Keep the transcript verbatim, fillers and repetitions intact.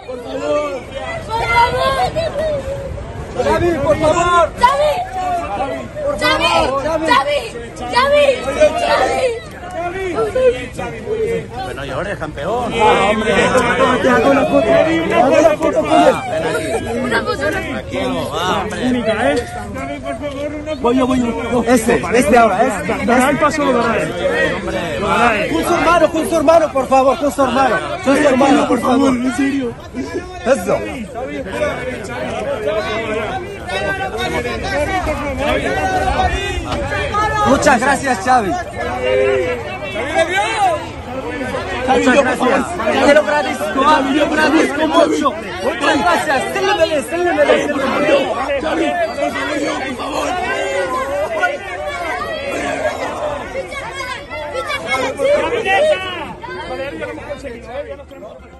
Xavi, por favor. Xavi. Xavi. Xavi. Xavi. Xavi. Pero no llores, campeón. Ah, hombre. Te hago una foto. Te hago una foto con él. Una foto. Tranquilo, va, hombre. Voy yo, voy yo. Este, este ahora, este. Dará el paso, lo dará él. Con su hermano, con su hermano, por favor, con su hermano. Con su hermano, por favor. En serio. Eso. Muchas gracias, Xavi. Muchas gracias. Te lo agradezco, te lo agradezco mucho. Muchas gracias. Sélemele, sélemele, sélemele. Por favor. Vale, ya lo hemos conseguido, ¿eh? Ya nos tenemos.